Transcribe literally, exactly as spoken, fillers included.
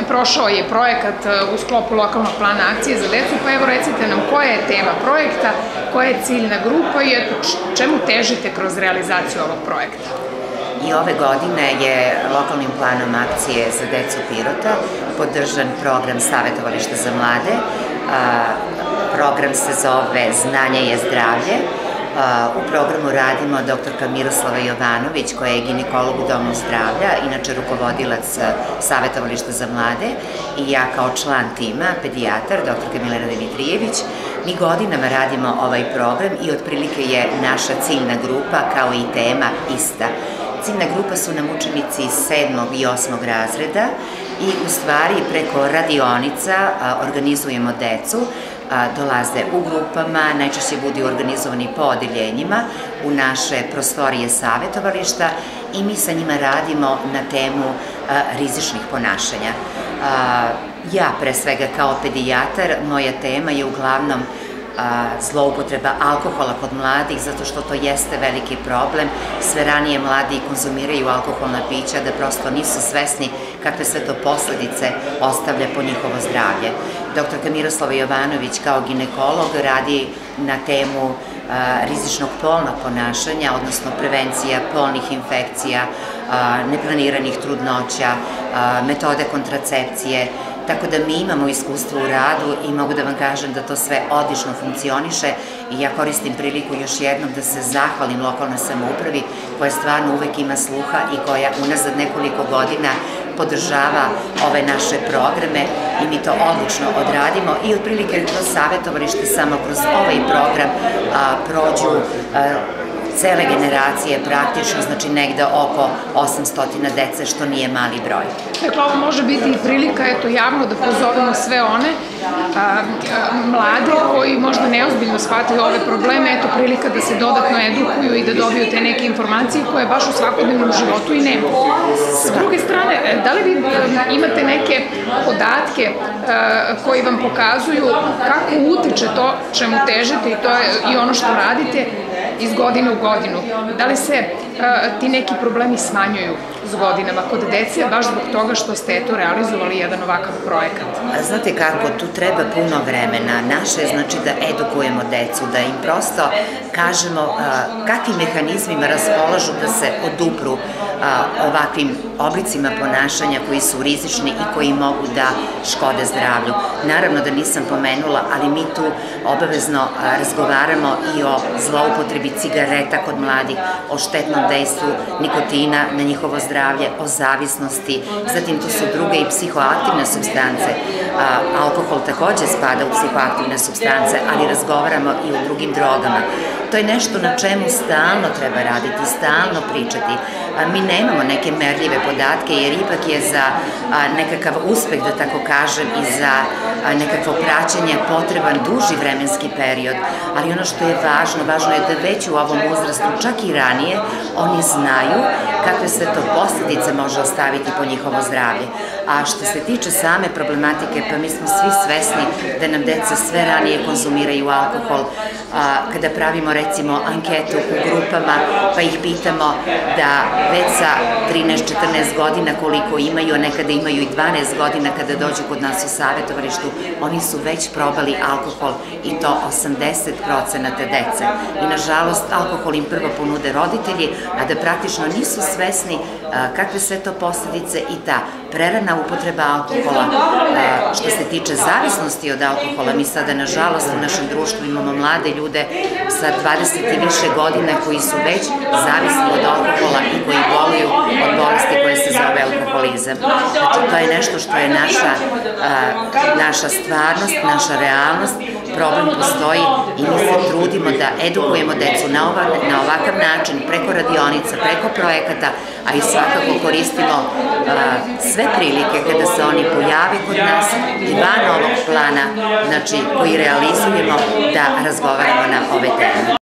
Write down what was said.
prošao je projekat u sklopu lokalnog plana akcije za decu, pa evo recite nam koja je tema projekta, koja je ciljna grupa i eto čemu težite kroz realizaciju ovog projekta? I ove godine je lokalnim planom akcije za decu Pirota podržan program Savetovališta za mlade. Program se zove Znanje je zdravlje. U programu radimo doktorka Miroslava Jovanović, koja je ginekolog u Domu zdravlja, inače rukovodilac Savetovališta za mlade, i ja kao član tima, pedijatar, doktorka Milena Dimitrijević. Mi godinama radimo ovaj program i otprilike je naša ciljna grupa kao i tema ista. Ciljna grupa su nam učenici sedmog i osmog razreda i u stvari preko radionica organizujemo decu, dolaze u grupama, najčešće budu organizovani po odeljenjima u naše prostorije savetovališta i mi sa njima radimo na temu rizičnih ponašanja. Ja pre svega kao pedijatar, moja tema je uglavnom zloupotreba alkohola kod mladih, zato što to jeste veliki problem. Sve ranije mladi konzumiraju alkoholna pića, da prosto nisu svesni kakve sve to posledice ostavlja po njihovo zdravlje. Doktorka Miroslava Jovanović kao ginekolog radi na temu rizičnog polnog ponašanja, odnosno prevencija polnih infekcija, neplaniranih trudnoća, metode kontracepcije, tako da mi imamo iskustvo u radu i mogu da vam kažem da to sve odlično funkcioniše i ja koristim priliku još jednom da se zahvalim lokalnoj samoupravi koja stvarno uvek ima sluha i koja unazad nekoliko godina podržava ove naše programe i mi to odlično odradimo i otprilike kroz savetovalište samo kroz ovaj program prođu cele generacije praktično, znači negde oko osamsto dece, što nije mali broj. Dakle, ovo može biti i prilika, eto, javno da pozovemo sve one mlade koji možda neozbiljno shvataju ove probleme, eto, prilika da se dodatno edukuju i da dobiju te neke informacije koje baš u svakodnevnom životu i nema. S druge strane, da li vi imate neke podatke koji vam pokazuju kako utiče to čemu težite i to je i ono što radite iz godine u godinu? Da li se ti neki problemi smanjuju s godinama kod dece, baš zbog toga što ste eto realizovali jedan ovakav projekat? Znate kako, tu treba puno vremena. Naše je znači da edukujemo decu, da im prosto kažemo kakvim mehanizmima raspolažu da se odupru ovakvim oblicima ponašanja koji su rizični i koji mogu da škode zdravlju. Naravno da nisam pomenula, ali mi tu obavezno razgovaramo i o zloupotrebi cigareta kod mladih, o štetnom dejstvu nikotina na njihovo zdravlje, o zavisnosti, zatim tu su druge i psihoaktivne supstance. Alkohol takođe spada u psihoaktivne supstance, ali razgovaramo i o drugim drogama. To je nešto na čemu stalno treba raditi, stalno pričati. Mi nemamo neke merljive podatke, jer ipak je za nekakav uspeh, da tako kažem, i za nekakvo praćenje potreban duži vremenski period, ali ono što je važno, važno je da već u ovom uzrastu, čak i ranije, oni znaju kakve sve to posledice može ostaviti po njihovo zdravlje. A što se tiče same problematike, pa mi smo svi svesni da nam deca sve ranije konzumiraju alkohol. Kada pravimo recimo anketu u grupama pa ih pitamo da već sa trinaest četrnaest godina koliko imaju, a nekada imaju i dvanaest godina kada dođu kod nas u savetovalištu, oni su već probali alkohol i to osamdeset procenata dece. I nažalost alkohol im prvo ponude roditelji, a da praktično nisu svesni kakve sve to posledice i ta prerana upotreba alkohola. Što se tiče zavisnosti od alkohola, mi sada nažalost u našem društvu imamo mlade ljude sa dvadeset i više godina koji su već zavisni od alkohola i koji boluju od bolesti koje se zove alkoholizam. Znači, to je nešto što je naša, naša stvarnost, naša realnost. Problem postoji i mi se trudimo da edukujemo decu na ovakav način, preko radionica, preko projekata, a i svakako koristimo sve prilike kada se oni pojave kod nas i van ovog plana, znači koji realizujemo, da razgovaramo na ove teme.